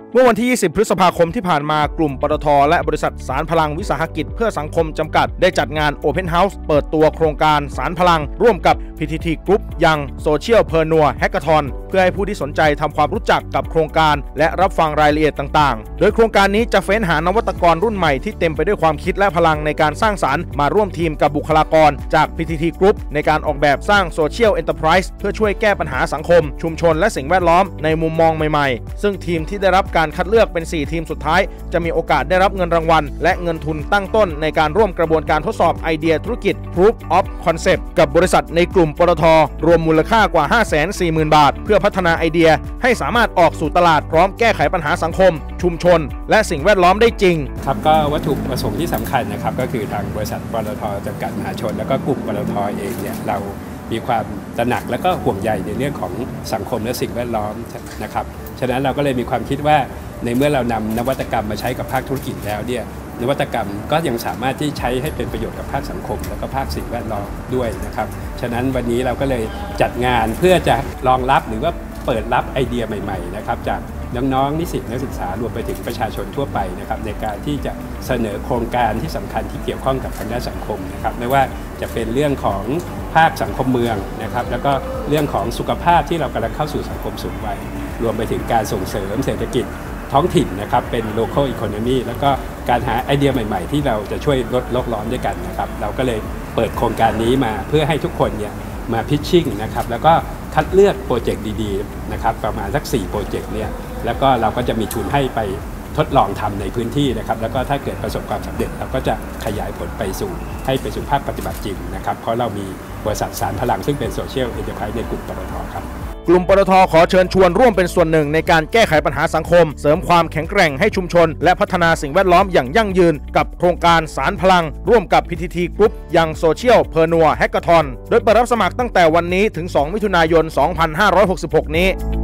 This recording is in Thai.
เมื่อวันที่ 20 พฤษภาคมที่ผ่านมากลุ่มปตท.และบริษัทสารพลังวิสาหกิจเพื่อสังคมจำกัดได้จัดงาน Open House เปิดตัวโครงการสารพลังร่วมกับ PTT Group ยัง Socialpreneur Hackathon เพื่อให้ผู้ที่สนใจทำความรู้จักกับโครงการและรับฟังรายละเอียดต่างๆโดยโครงการนี้จะเฟ้นหานวัตกรรุ่นใหม่ที่เต็มไปด้วยความคิดและพลังในการสร้างสรรค์มาร่วมทีมกับบุคลากรจาก PTT Group ในการออกแบบสร้าง Social Enterprise เพื่อช่วยแก้ปัญหาสังคมชุมชนและสิ่งแวดล้อมในมุมมองใหม่ๆซึ่งทีมที่ได้รับการคัดเลือกเป็น4 ทีมสุดท้ายจะมีโอกาสได้รับเงินรางวัลและเงินทุนตั้งต้นในการร่วมกระบวนการทดสอบไอเดียธุรกิจ Proof of Concept กับบริษัทในกลุ่มปตท.รวมมูลค่ากว่า 540,000 บาทเพื่อพัฒนาไอเดียให้สามารถออกสู่ตลาดพร้อมแก้ไขปัญหาสังคมชุมชนและสิ่งแวดล้อมได้จริงครับก็วัตถุประสงค์ที่สำคัญนะครับก็คือทางบริษัทปตท.จำกัดมหาชนแล้วก็กลุ่มปตท.เองเนี่ยเรามีความตระหนักและก็ห่วงใยในเรื่องของสังคมและสิ่งแวดล้อมนะครับฉะนั้นเราก็เลยมีความคิดว่าในเมื่อเรานำนวัตกรรมมาใช้กับภาคธุรกิจแล้วเนี่ยนวัตกรรมก็ยังสามารถที่ใช้ให้เป็นประโยชน์กับภาคสังคมและก็ภาคสิ่งแวดล้อมด้วยนะครับฉะนั้นวันนี้เราก็เลยจัดงานเพื่อจะรองรับหรือว่าเปิดรับไอเดียใหม่ๆนะครับจากน้องๆนิสิตนักศึกษารวมไปถึงประชาชนทั่วไปนะครับในการที่จะเสนอโครงการที่สำคัญที่เกี่ยวข้องกับทางด้านสังคมนะครับไม่ว่าจะเป็นเรื่องของภาคสังคมเมืองนะครับแล้วก็เรื่องของสุขภาพที่เรากำลังเข้าสู่สังคมสูงวัยรวมไปถึงการส่งเสริมเศรษฐกิจท้องถิ่นนะครับเป็น local economy แล้วก็การหาไอเดียใหม่ๆที่เราจะช่วยลดโลกร้อนด้วยกันนะครับเราก็เลยเปิดโครงการนี้มาเพื่อให้ทุกคนเนี่ยมาพิชชิ่งนะครับแล้วก็คัดเลือกโปรเจกต์ดีๆนะครับประมาณสัก4โปรเจกต์เนี่ยแล้วก็เราก็จะมีทุนให้ไปทดลองทำในพื้นที่นะครับแล้วก็ถ้าเกิดประสบความสำเร็จเราก็จะขยายผลไปสู่ภาคปฏิบัติจริงนะครับเพราะเรามีบริษัทสารพลังซึ่งเป็นโซเชียลเอ็นเตอร์ไพรส์ในกลุ่มปตท.ครับกลุ่มปตท.ขอเชิญชวนร่วมเป็นส่วนหนึ่งในการแก้ไขปัญหาสังคมเสริมความแข็งแกร่งให้ชุมชนและพัฒนาสิ่งแวดล้อมอย่างยั่งยืนกับโครงการสารพลังร่วมกับ PTT Group ยัง Socialpreneur Hackathon โดยเปิดรับสมัครตั้งแต่วันนี้ถึง 2 มิถุนายน 2566 นี้